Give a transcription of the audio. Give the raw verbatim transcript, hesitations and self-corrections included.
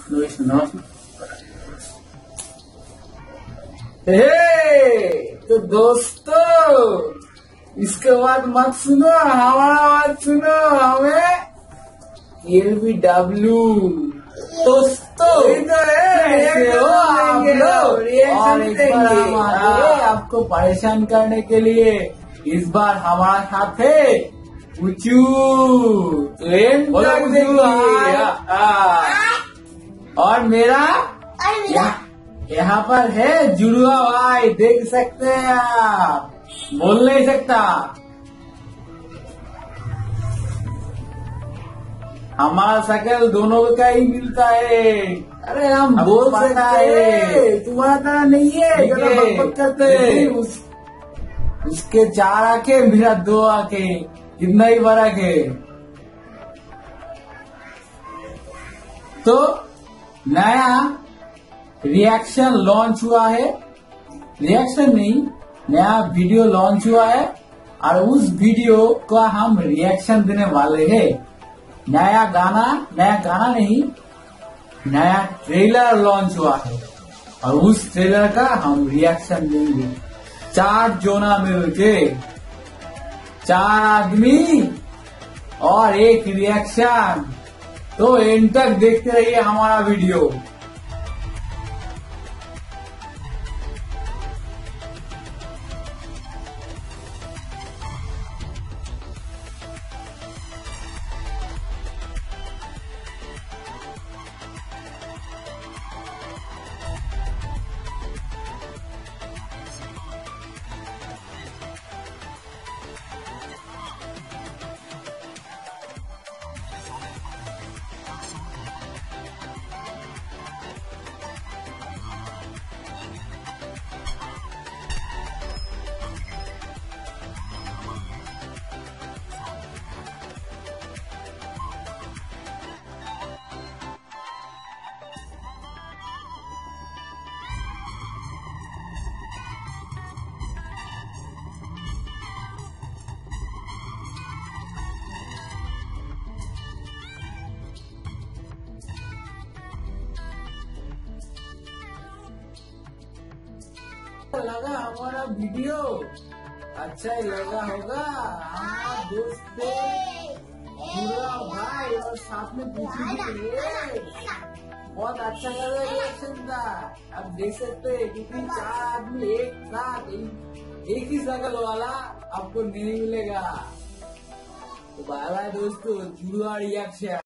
सुनो हे तो दोस्तों, इसके बाद मत सुनो, हमारा बात सुनो। हमें एल बी डब्ल्यू दोस्तों आपको परेशान करने के लिए इस बार हमारा साथ है उचू और मेरा यहाँ पर है जुड़वा भाई, देख सकते हैं आप, बोल नहीं सकता। हमारा शकल दोनों का ही मिलता है। अरे हम बोल सकते हैं, तुम्हारा तरह नहीं है बकबक करते हैं। उस, उसके चार आंखें, मेरा दो आंखें, कितना ही फर्क है। तो नया रिएक्शन लॉन्च हुआ है, रिएक्शन नहीं, नया वीडियो लॉन्च हुआ है और उस वीडियो का हम रिएक्शन देने वाले हैं। नया गाना, नया गाना नहीं, नया ट्रेलर लॉन्च हुआ है और उस ट्रेलर का हम रिएक्शन देंगे। चार जोना मिलके, चार आदमी और एक रिएक्शन। तो एंड तक देखते रहिए हमारा वीडियो। लगा हमारा वीडियो, अच्छा ही लगा होगा। हमारा दोस्त पूरा भाई और साथ में पूछेंगे, बहुत अच्छा लगा रिएक्शन था। अब देख सकते हैं क्योंकि चार आदमी एक साथ एक ही शकल वाला आपको नहीं मिलेगा। तो बाय बाय दोस्तों, जुड़वा रिएक्शन।